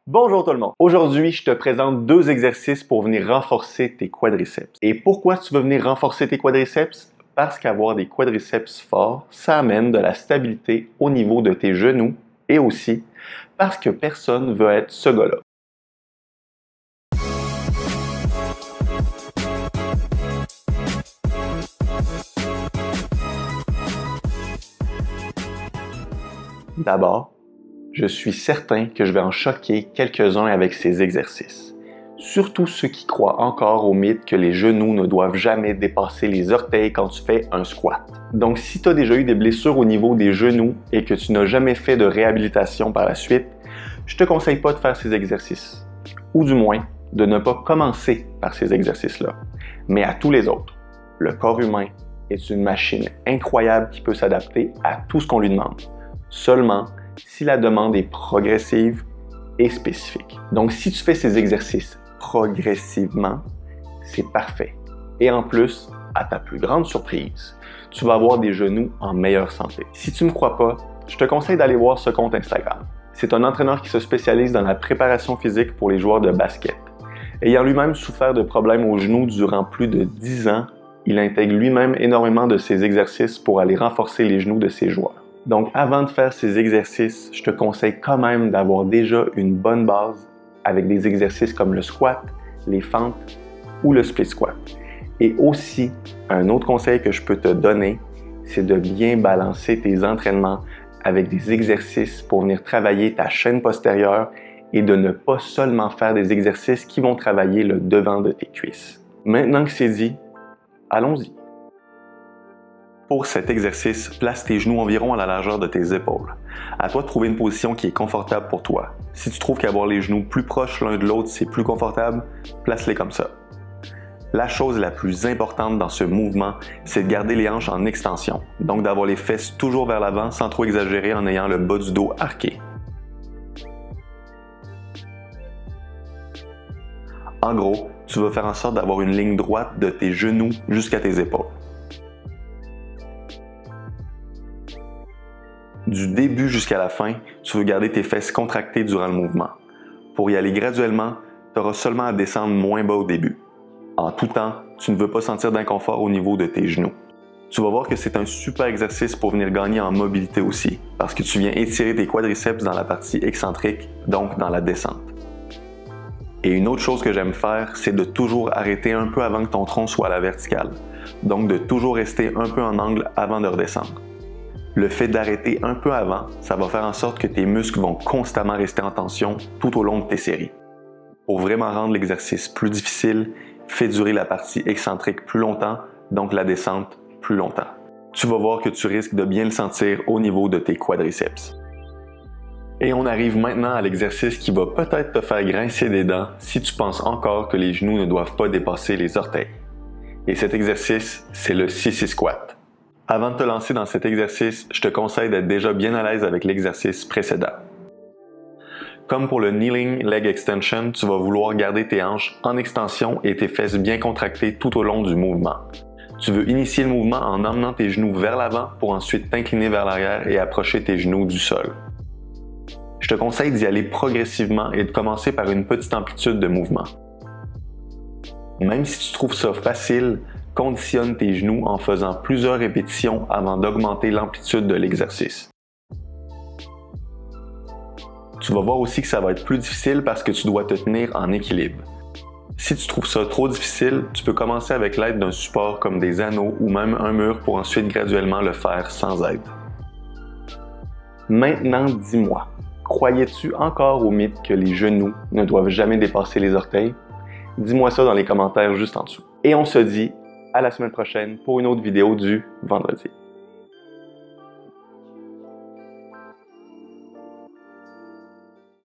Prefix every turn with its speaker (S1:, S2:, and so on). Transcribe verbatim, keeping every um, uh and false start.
S1: Bonjour tout le monde! Aujourd'hui, je te présente deux exercices pour venir renforcer tes quadriceps. Et pourquoi tu veux venir renforcer tes quadriceps? Parce qu'avoir des quadriceps forts, ça amène de la stabilité au niveau de tes genoux et aussi parce que personne veut être ce gars-là. D'abord, je suis certain que je vais en choquer quelques-uns avec ces exercices. Surtout ceux qui croient encore au mythe que les genoux ne doivent jamais dépasser les orteils quand tu fais un squat. Donc si tu as déjà eu des blessures au niveau des genoux et que tu n'as jamais fait de réhabilitation par la suite, je te conseille pas de faire ces exercices. Ou du moins, de ne pas commencer par ces exercices-là. Mais à tous les autres, le corps humain est une machine incroyable qui peut s'adapter à tout ce qu'on lui demande. Seulement si la demande est progressive et spécifique. Donc, si tu fais ces exercices progressivement, c'est parfait. Et en plus, à ta plus grande surprise, tu vas avoir des genoux en meilleure santé. Si tu ne me crois pas, je te conseille d'aller voir ce compte Instagram. C'est un entraîneur qui se spécialise dans la préparation physique pour les joueurs de basket. Ayant lui-même souffert de problèmes aux genoux durant plus de dix ans, il intègre lui-même énormément de ces exercices pour aller renforcer les genoux de ses joueurs. Donc, avant de faire ces exercices, je te conseille quand même d'avoir déjà une bonne base avec des exercices comme le squat, les fentes ou le split squat. Et aussi, un autre conseil que je peux te donner, c'est de bien balancer tes entraînements avec des exercices pour venir travailler ta chaîne postérieure et de ne pas seulement faire des exercices qui vont travailler le devant de tes cuisses. Maintenant que c'est dit, allons-y. Pour cet exercice, place tes genoux environ à la largeur de tes épaules. À toi de trouver une position qui est confortable pour toi. Si tu trouves qu'avoir les genoux plus proches l'un de l'autre, c'est plus confortable, place-les comme ça. La chose la plus importante dans ce mouvement, c'est de garder les hanches en extension, donc d'avoir les fesses toujours vers l'avant sans trop exagérer en ayant le bas du dos arqué. En gros, tu vas faire en sorte d'avoir une ligne droite de tes genoux jusqu'à tes épaules. Du début jusqu'à la fin, tu veux garder tes fesses contractées durant le mouvement. Pour y aller graduellement, tu auras seulement à descendre moins bas au début. En tout temps, tu ne veux pas sentir d'inconfort au niveau de tes genoux. Tu vas voir que c'est un super exercice pour venir gagner en mobilité aussi, parce que tu viens étirer tes quadriceps dans la partie excentrique, donc dans la descente. Et une autre chose que j'aime faire, c'est de toujours arrêter un peu avant que ton tronc soit à la verticale. Donc de toujours rester un peu en angle avant de redescendre. Le fait d'arrêter un peu avant, ça va faire en sorte que tes muscles vont constamment rester en tension tout au long de tes séries. Pour vraiment rendre l'exercice plus difficile, fais durer la partie excentrique plus longtemps, donc la descente plus longtemps. Tu vas voir que tu risques de bien le sentir au niveau de tes quadriceps. Et on arrive maintenant à l'exercice qui va peut-être te faire grincer des dents si tu penses encore que les genoux ne doivent pas dépasser les orteils. Et cet exercice, c'est le sissy squat. Avant de te lancer dans cet exercice, je te conseille d'être déjà bien à l'aise avec l'exercice précédent. Comme pour le kneeling leg extension, tu vas vouloir garder tes hanches en extension et tes fesses bien contractées tout au long du mouvement. Tu veux initier le mouvement en emmenant tes genoux vers l'avant pour ensuite t'incliner vers l'arrière et approcher tes genoux du sol. Je te conseille d'y aller progressivement et de commencer par une petite amplitude de mouvement. Même si tu trouves ça facile, conditionne tes genoux en faisant plusieurs répétitions avant d'augmenter l'amplitude de l'exercice. Tu vas voir aussi que ça va être plus difficile parce que tu dois te tenir en équilibre. Si tu trouves ça trop difficile, tu peux commencer avec l'aide d'un support comme des anneaux ou même un mur pour ensuite graduellement le faire sans aide. Maintenant, dis-moi, croyais-tu encore au mythe que les genoux ne doivent jamais dépasser les orteils? Dis-moi ça dans les commentaires juste en dessous. Et on se dit à la semaine prochaine pour une autre vidéo du vendredi.